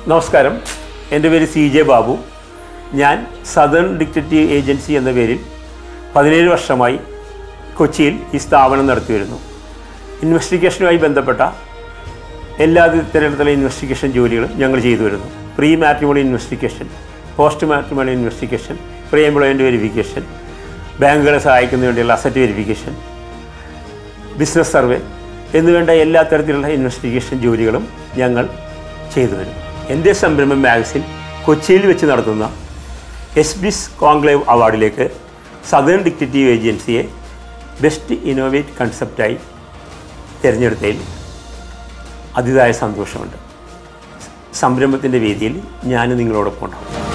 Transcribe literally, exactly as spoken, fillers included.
നമസ്കാരം, എൻ്റെ പേര് സി ജെ ബാബു. ഞാൻ സദേൺ ഡിറ്റക്റ്റീവ് ഏജൻസി എന്ന പേരിൽ പതിനേഴ് വർഷമായി കൊച്ചിയിൽ ഈ സ്ഥാപനം നടത്തി വരുന്നു. ഇൻവെസ്റ്റിഗേഷനുമായി ബന്ധപ്പെട്ട എല്ലാ തരത്തിലുള്ള ഇൻവെസ്റ്റിഗേഷൻ ജോലികളും ഞങ്ങൾ ചെയ്തു വരുന്നു. Pre matrimony investigation, post matrimony investigation, pre employment verification, ബാങ്കുകളെ സഹായിക്കുന്നതിന് വേണ്ടിയുള്ള അസറ്റ് വെരിഫിക്കേഷൻ, ബിസിനസ് സർവേ എന്നുവേണ്ട എല്ലാ തരത്തിലുള്ള ഇൻവെസ്റ്റിഗേഷൻ ജോലികളും ഞങ്ങൾ ചെയ്തു വരുന്നു. എൻ്റെ സംരംഭം മാഗസിൻ കൊച്ചിയിൽ വെച്ച് നടത്തുന്ന എസ് ബി ഐ കോൺക്ലേവ് അവാർഡിലേക്ക് സദേൺ ഡിറ്റക്റ്റീവ് ഏജൻസിയെ ബെസ്റ്റ് ഇന്നോവേറ്റ് കൺസെപ്റ്റായി തിരഞ്ഞെടുത്തതിൽ അതിയായ സന്തോഷമുണ്ട്. സംരംഭത്തിൻ്റെ വേദിയിൽ ഞാൻ നിങ്ങളോടൊപ്പം ഉണ്ടാകും.